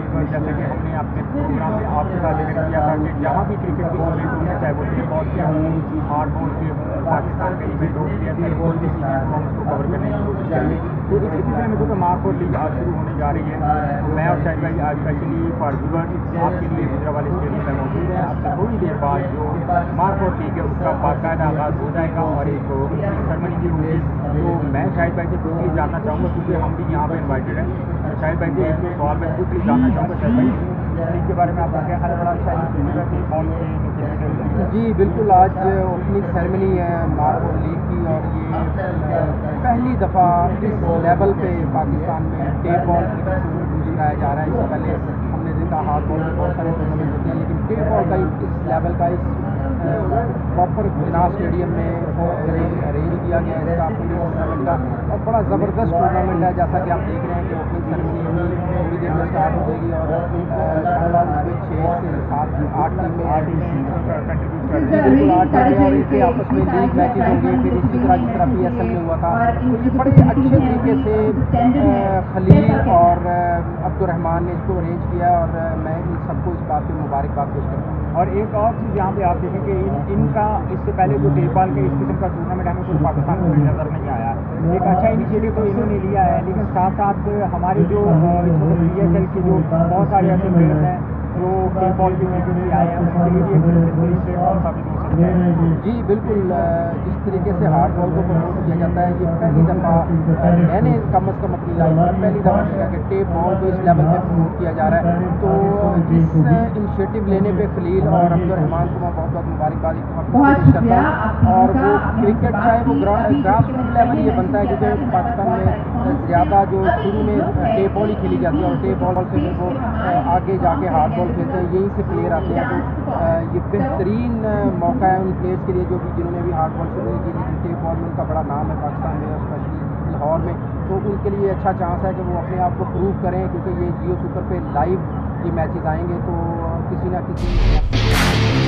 करीब जैसे कि हमने अपने प्रोग्राम में आपके साथ जिक्र किया था कि जहाँ भी क्रिकेट की टूर्नामेंट होंगे, चाहे वो टी बॉल के हों, हार्ड बॉल के हों, पाकिस्तान का इवेंट हो गया, ऐसे कोई भी चीज़ें तो हम उसको कवर करने की कोशिश करेंगे। तो इसी तरह में जो मार्खोर लीग आज शुरू होने जा रही है, तो मैं और शाहिद भाई आज स्पेशली फॉर व्यूअर्स आपके लिए गुजरांवाला स्टेडियम में मौजूद है। अब से थोड़ी देर बाद जो मार्खोर लीग है उसका बाकायदा आगाज़ हो जाएगा और एक सेरेमनी भी होगी। तो मैं शाहिद भाई से क्विकली जानना चाहूँगा, क्योंकि हम भी यहाँ पे इन्वाइटेड हैं, तो शाहिद भाई से एक दो सवाल मैं क्विकली जानना चाहूँगा। शाहिद भाई, लीग के बारे में आपका क्या ख्याल है? बड़ा अच्छा जी बिल्कुल, आज ओपनिंग सेरेमनी है मार्खोर लीग की और ये पहली दफ़ा इस लेवल पे पाकिस्तान में टेप बॉल क्रिकेट टूर्नामेंट कराया जा रहा है। इससे पहले हमने देखा हार्ड बॉल में बहुत सारे टूर्नामेंट होते हैं, लेकिन टेप बॉल का इस लेवल का इस प्रॉपर जिन्नाह स्टेडियम में अरेंज किया गया है इसका टूर्नामेंट का, और बड़ा ज़बरदस्त टूर्नामेंट है। जैसा कि आप देख रहे हैं कि ओपनिंग सेरेमनी थोड़ी देर में स्टार्ट हो जाएगी और शाहनवाज में 6 से 7 8 टीमें बिल्कुल 8 टीमें और इनके आपस में लीग मैचेज होंगे। फिर इसी तरह जिस तरह PSL में हुआ था, तो ये बड़े अच्छे तरीके से खलील और अब्दुर्रहमान ने इसको अरेंज किया और मैं इन सबको इस बात पर मुबारकबाद पेश करता हूँ। और एक और चीज़ यहाँ पे आप देखें कि इनका इससे पहले जो टेबॉल के इस किस्म का टूर्नामेंट हमें कोई पाकिस्तान में नज़र नहीं आया। एक अच्छा इनिशिएटिव तो इन्होंने लिया है, लेकिन साथ साथ हमारे जो इस वक्त PSL के जो बहुत सारे ऐसे प्लेयर्स हैं जो टेबॉल की क्रिकेट से आए हैं, उनके लिए भी एक प्लेटफॉर्म साबित हो सकता है। जी बिल्कुल, जिस तरीके से हार्ड बॉल को प्रमोट किया जाता है, ये पहली दफ़ा मैंने कम अज़ कम अपनी लाइफ में पहली दफ़ा देखा कि टेप बॉल को इस लेवल पे प्रमोट किया जा रहा है। तो इस इनिशिएटिव लेने पे खलील और अब्दुर्रहमान को मैं बहुत बहुत मुबारकबाद पेश करता हूँ। और वो क्रिकेट चाहे वो ग्रास रूट लेवल ये बनता है, क्योंकि पाकिस्तान में ज़्यादा जो शुरू में टेप बॉल ही खेली जाती है और टेप बॉल से फिर वो आगे जाके हार्ड बॉल खेलते हैं, यहीं से प्लेयर आते हैं। तो ये बेहतरीन मौका है उन प्लेयर्स के लिए जो भी जिन्होंने भी हार्ड बॉल शुरू नहीं की, लेकिन टेप बॉल में उनका बड़ा नाम है पाकिस्तान में और स्पेशली लाहौर में। तो उनके लिए अच्छा चांस है कि वो अपने आप को प्रूव करें, क्योंकि ये जियो सुपर पे लाइव ये मैचेस आएंगे, तो किसी ना किसी